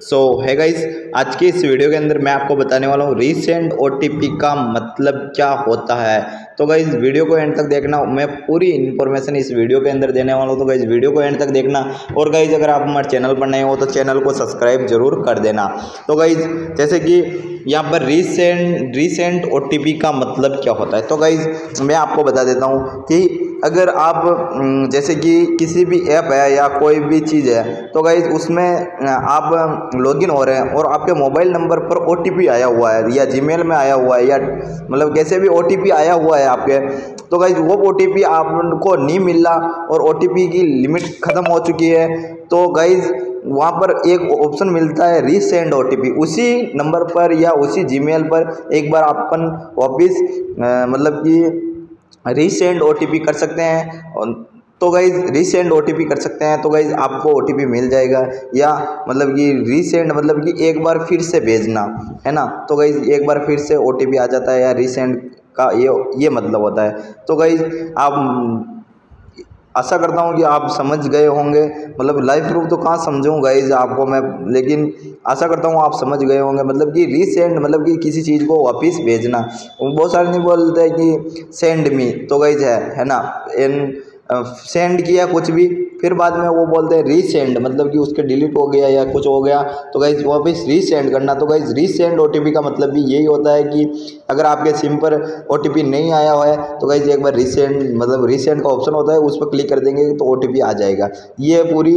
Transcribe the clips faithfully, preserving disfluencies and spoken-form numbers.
सो है गाइस, आज की इस वीडियो के अंदर मैं आपको बताने वाला हूँ रीसेंट ओटीपी का मतलब क्या होता है। तो गाइस वीडियो को एंड तक देखना, मैं पूरी इन्फॉर्मेशन इस वीडियो के अंदर देने वाला हूँ। तो गाइस वीडियो को एंड तक देखना। और गाइस अगर आप हमारे चैनल पर नए हो तो चैनल को सब्सक्राइब जरूर कर देना। तो गाइस जैसे कि यहाँ पर रीसेंट रीसेंट ओटीपी का मतलब क्या होता है, तो गाइस मैं आपको बता देता हूँ कि अगर आप जैसे कि किसी भी ऐप है या कोई भी चीज़ है, तो गाइज उसमें आप लॉगिन हो रहे हैं और आपके मोबाइल नंबर पर ओटीपी आया हुआ है या जीमेल में आया हुआ है या मतलब कैसे भी ओटीपी आया हुआ है आपके, तो गाइज वो ओटीपी आपको नहीं मिल रहा और ओटीपी की लिमिट ख़त्म हो चुकी है, तो गाइज वहाँ पर एक ऑप्शन मिलता है रीसेंड ओटीपी। उसी नंबर पर या उसी जीमेल पर एक बार अपन वापिस मतलब कि रीसेंड ओटीपी कर सकते हैं। तो गाइज रीसेंड ओटीपी कर सकते हैं तो गाइज आपको ओटीपी मिल जाएगा, या मतलब कि रीसेंड मतलब कि एक बार फिर से भेजना है ना। तो गाइज एक बार फिर से ओटीपी आ जाता है, या रीसेंड का ये ये मतलब होता है। तो गाइज आप आशा करता हूँ कि आप समझ गए होंगे, मतलब लाइव प्रूफ तो कहाँ समझूँ गाइज आपको मैं, लेकिन आशा करता हूँ आप समझ गए होंगे। मतलब कि रीसेंड मतलब कि किसी चीज़ को वापस भेजना। बहुत सारे नहीं बोलते हैं कि सेंड मी, तो गाइज है है ना, इन सेंड किया कुछ भी, फिर बाद में वो बोलते हैं रीसेंड, मतलब कि उसके डिलीट हो गया या कुछ हो गया, तो गाइज वापस रीसेंड करना। तो गाइज रीसेंड ओटीपी का मतलब भी यही होता है कि अगर आपके सिम पर ओटीपी नहीं आया हुआ है तो गाइज एक बार रीसेंड मतलब रीसेंड का ऑप्शन होता है, उस पर क्लिक कर देंगे तो ओटीपी आ जाएगा। ये पूरी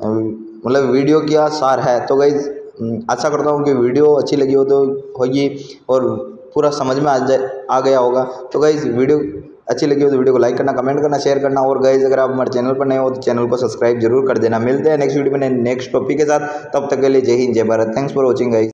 मतलब वीडियो का सार है। तो गाइज आशा करता हूँ कि वीडियो अच्छी लगी हो तो होगी और पूरा समझ में आ जाए आ गया होगा। तो गाइज वीडियो अच्छी लगी हो तो वीडियो को लाइक करना, कमेंट करना, शेयर करना, और गाइज अगर आप हमारे चैनल पर नए हो तो चैनल को सब्सक्राइब जरूर कर देना। मिलते हैं नेक्स्ट वीडियो में नेक्स्ट टॉपिक के साथ, तब तक के लिए जय हिंद जय Bharat. Thanks for watching guys.